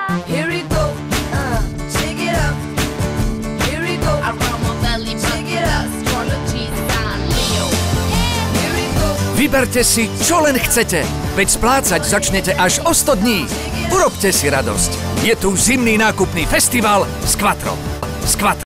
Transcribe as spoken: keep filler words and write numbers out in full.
Here we go, uh, shake it up. Here we go, aroma belly, shake it up. Astrology, sign Leo. Here we go. Vyberte si, čo len chcete, veď splácať začnete až o sto dní. Urobte si radosť. Je tu zimný nákupný festival s Quattro. S Quattro.